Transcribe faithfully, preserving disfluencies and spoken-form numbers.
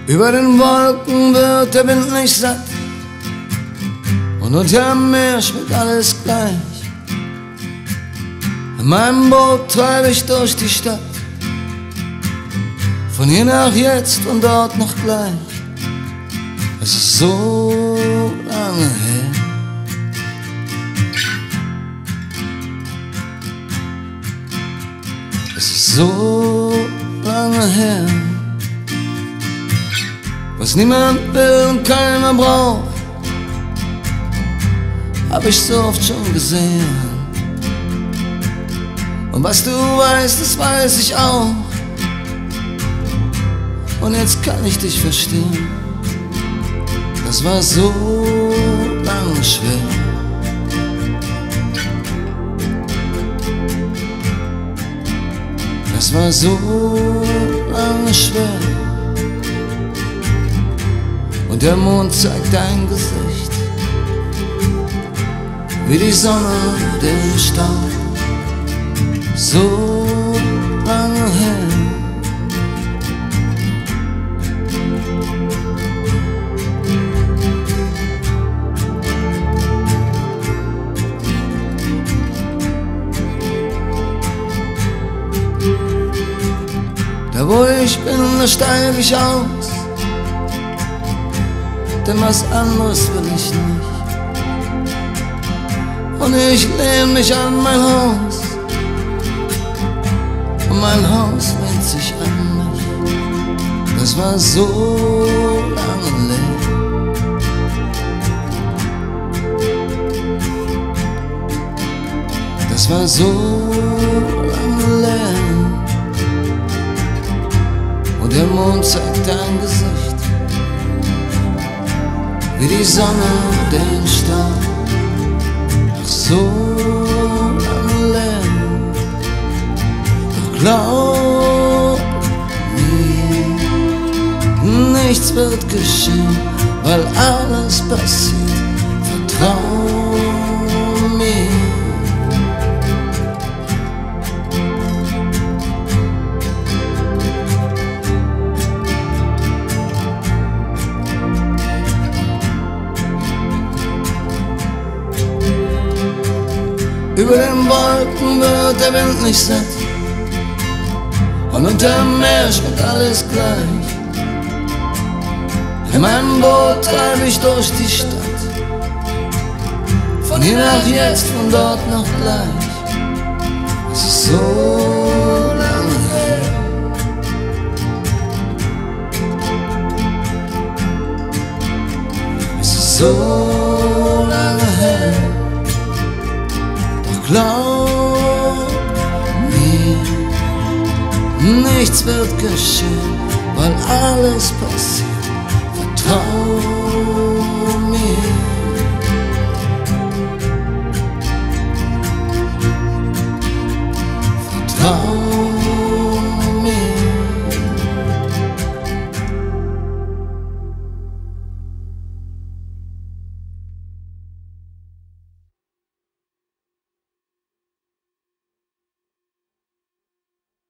Über den Wolken wird der Wind nicht satt und unter dem Meer schmeckt alles gleich. In meinem Boot treibe ich durch die Stadt, von hier nach jetzt und dort noch gleich. Es ist so lange her. Es ist so lange her. Was niemand will und keiner braucht, hab ich so oft schon gesehen. Und was du weißt, das weiß ich auch. Und jetzt kann ich dich verstehen. Das war so lange schwer. Das war so lange schwer. Und der Mond zeigt dein Gesicht, wie die Sonne den Staub. So lange her. Da wo ich bin, da steig ich aus, denn was anderes will ich nicht. Und ich lehn mich an mein Haus, und mein Haus lehnt sich an mich. Das war so lange leer. Das war so lange leer. Und der Mond zeigt dein Gesicht, wie die Sonne den Staub. Ach, so lange leer. Doch glaub mir, nichts wird geschehen, weil alles passiert. Vertrau mir. Über den Wolken wird der Wind nicht satt und unterm Meer schmeckt alles gleich. In meinem Boot treibe ich durch die Stadt, von hier nach jetzt, von dort noch gleich. Es ist so lange her. Es ist so lange her. Glaub mir, nichts wird geschehen, weil alles passiert. Vertrau